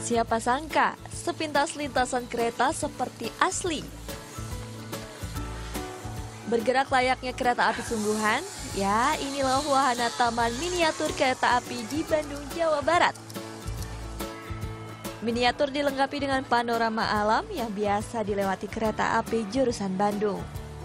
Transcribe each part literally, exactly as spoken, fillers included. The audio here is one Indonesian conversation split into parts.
Siapa sangka, sepintas lintasan kereta seperti asli. Bergerak layaknya kereta api sungguhan, ya inilah wahana taman miniatur kereta api di Bandung, Jawa Barat. Miniatur dilengkapi dengan panorama alam yang biasa dilewati kereta api jurusan Bandung.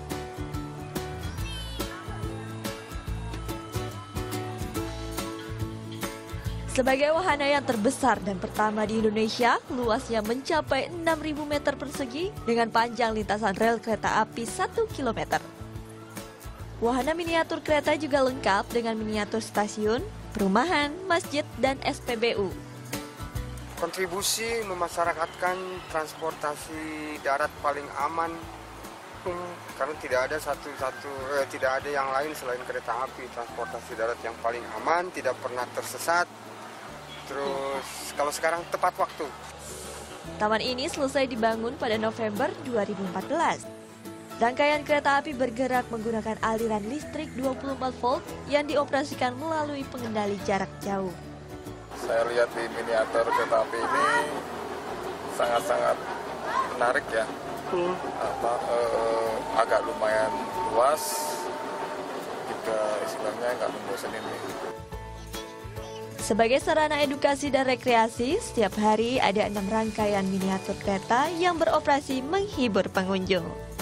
Sebagai wahana yang terbesar dan pertama di Indonesia, luasnya mencapai enam ribu meter persegi dengan panjang lintasan rel kereta api satu kilometer. Wahana miniatur kereta juga lengkap dengan miniatur stasiun, perumahan, masjid, dan S P B U. Kontribusi memasyarakatkan transportasi darat paling aman, karena tidak ada satu-satu, eh, tidak ada yang lain selain kereta api. Transportasi darat yang paling aman, tidak pernah tersesat. Terus kalau sekarang tepat waktu. Taman ini selesai dibangun pada November dua ribu empat belas. Rangkaian kereta api bergerak menggunakan aliran listrik dua puluh empat volt yang dioperasikan melalui pengendali jarak jauh. Saya lihat di miniatur kereta api ini sangat-sangat menarik ya. Hmm. Apa, eh, agak lumayan luas, juga istilahnya nggak membosankan ini. Sebagai sarana edukasi dan rekreasi, setiap hari ada enam rangkaian miniatur kereta yang beroperasi menghibur pengunjung.